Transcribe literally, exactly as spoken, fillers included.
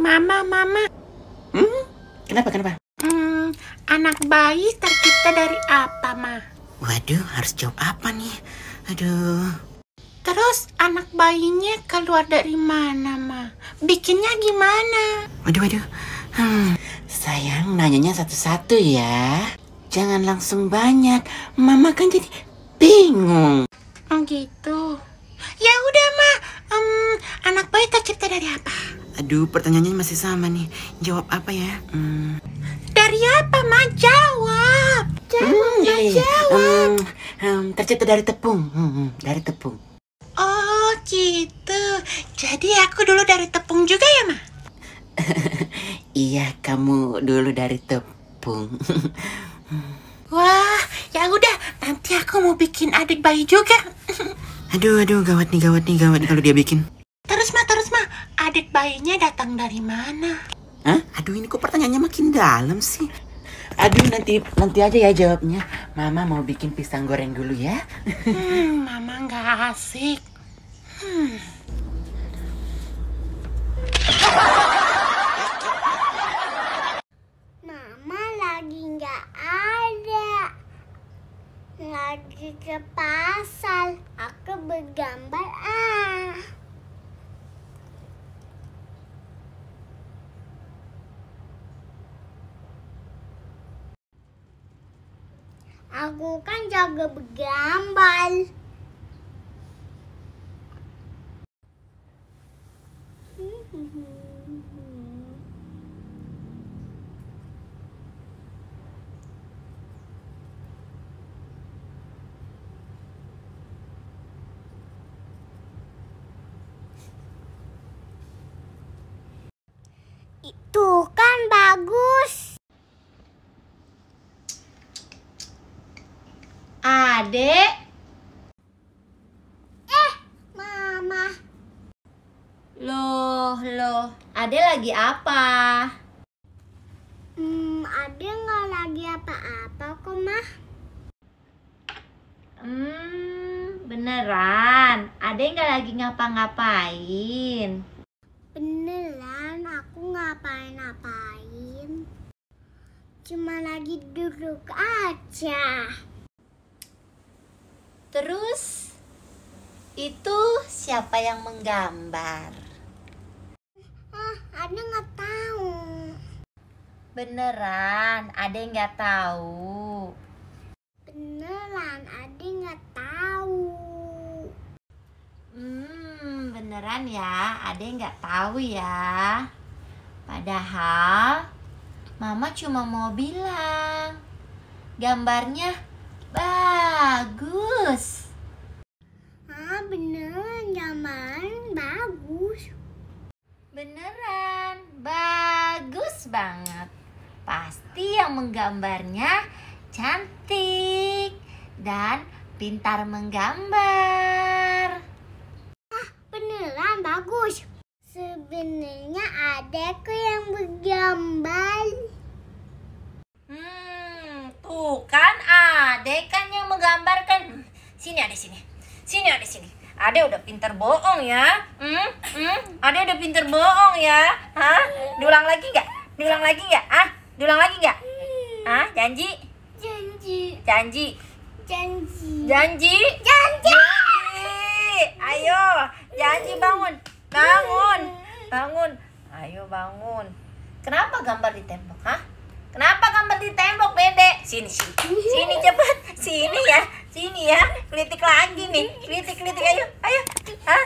Mama, mama. Hmm? Kenapa, kenapa? Hmm, anak bayi tercipta dari apa, Ma? Waduh, harus jawab apa nih? Aduh. Terus anak bayinya keluar dari mana, Ma? Bikinnya gimana? Waduh, waduh. Hmm, sayang, nanyanya satu-satu ya. Jangan langsung banyak. Mama kan jadi bingung. Oh gitu. Ya udah, Ma. Um, anak bayi tercipta dari apa? Aduh, pertanyaannya masih sama nih. Jawab apa ya? Hmm. Dari apa, Ma? Jawab. Jawab, Hmm, Ma, iya, iya. jawab. Hmm, hmm, tercipta dari tepung. Hmm, hmm, dari tepung. Oh gitu. Jadi aku dulu dari tepung juga ya, Ma? Iya, kamu dulu dari tepung. Wah, ya udah. Nanti aku mau bikin adik bayi juga. Aduh, aduh, gawat nih, gawat nih, gawat nih kalau dia bikin. Terus, Ma, terus, Ma. Adik bayinya datang dari mana? Hah? Aduh, ini kok pertanyaannya makin dalam sih. Aduh, nanti nanti aja ya jawabnya. Mama mau bikin pisang goreng dulu ya. Hmm, Mama nggak asik. Hmm. Mama lagi nggak ada. Lagi ke pasar. Aku bergambar ah. Aku kan jaga bergambar. Itu kan bagus. Adek. Eh, Mama. Loh, loh. Adek lagi apa? Hmm, ada nggak lagi apa-apa kok, Mah? Hmm, beneran. Adek nggak lagi ngapa-ngapain. Beneran, aku ngapain-ngapain. Cuma lagi duduk aja. Terus, itu siapa yang menggambar? Ah, ada nggak tahu. Beneran, Adek nggak tahu. Beneran, ada nggak tahu. Hmm, beneran ya, Adek nggak tahu ya. Padahal, Mama cuma mau bilang, gambarnya bagus. Ah, beneran, zaman bagus. Beneran, bagus banget. Pasti yang menggambarnya cantik dan pintar menggambar. Ah, beneran bagus. Sebenarnya adekku yang bergambar. Hmm, tuh kan Adek kan yang menggambarkan. Sini Adek sini. Sini Adek sini. Adek udah pintar bohong ya. Hmm, hmm, Adek udah pintar bohong ya. Hah? Diulang lagi nggak? Diulang lagi nggak? Ah, diulang lagi nggak? Ah, janji? Janji. Janji. Janji. Janji? Janji. Ayo, janji bangun. Bangun. Bangun. Ayo bangun. Kenapa gambar di tembok, hah? Kenapa gambar di tembok, Dede? Sini, sini. Sini cepat. Sini ya. Sini ya. Kritik lagi nih. Kritik, kritik. Ayo, ayo. Hah?